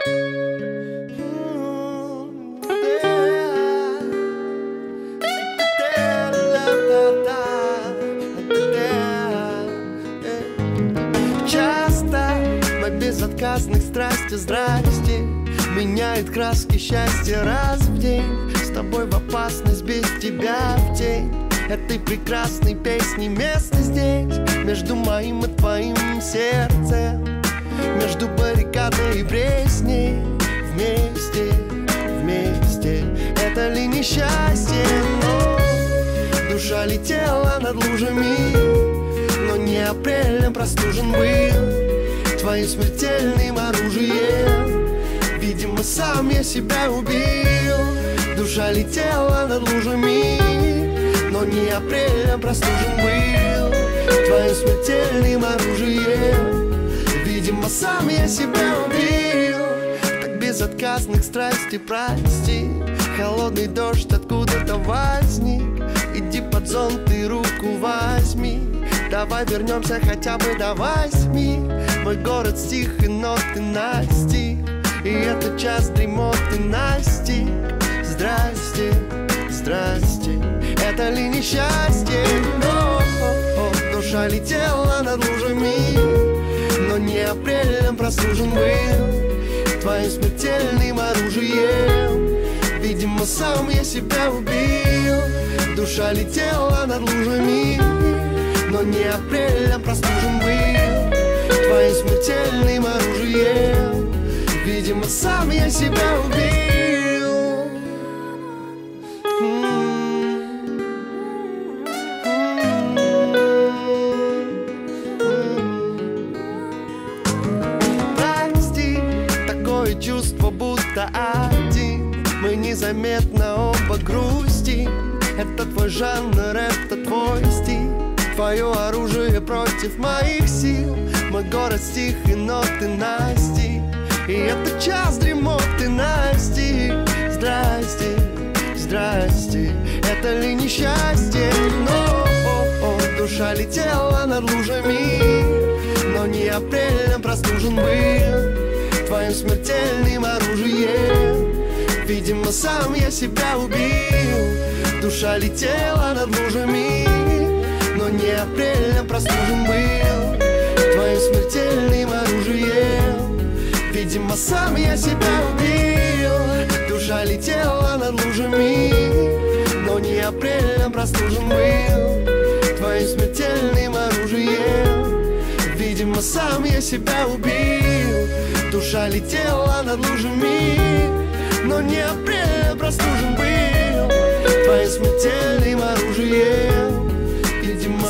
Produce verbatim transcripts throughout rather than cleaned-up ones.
Часто мой безотказных страсти, здрасте, меняет краски счастья раз в день. С тобой в опасность, без тебя в тень этой прекрасной песни место здесь, между моим и твоим сердцем, между баррикадой и пресней. Вместе, вместе, это ли несчастье? Но душа летела над лужами, но не апрелем простужен был твоим смертельным оружием. Видимо, сам я себя убил. Душа летела над лужами, но не апрелем простужен был твоим смертельным оружием. Видимо, сам я себя убил. Так безотказных страстей прости. Холодный дождь откуда-то возник. Иди под зонт и руку возьми. Давай вернемся хотя бы до восьми. Мой город стих и ноты настиг, и это час дремоты настиг. Здрасте, здрасте, это ли несчастье? Но душа летела над лужами, но не апрелем простужен был твоим смертельным оружием. Видимо, сам я себя убил. Душа летела над лужами, но не апрелем простужен был твоим смертельным оружием. Видимо, сам я себя убил. Прости, такое чувство, будто один. Мы незаметно оба грустим. Это твой жанр, это твой стиль. Твое оружие против моих сил. Мой город стих и ноты настиг, и это час дремоты настиг. Здрасте, здрасте, это ли несчастье? Но о, о, душа летела над лужами, но не апрелем простужен был твоим смертельным оружием. Видимо, сам я себя убил. Душа летела над лужами, но не апрелем простужен был твоим смертельным оружием. Видимо, сам я себя убил. Душа летела над лужами, но не апрелем простужен был твоим смертельным оружием. Видимо, сам я себя убил. Душа летела над лужами, но не апрелем простужен был твоим смертельным оружием. Видимо,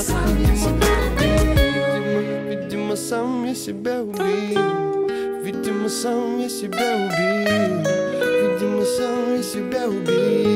видимо, видимо, сам я себя убил. Видимо, сам я себя убил. Видимо, сам я себя убил.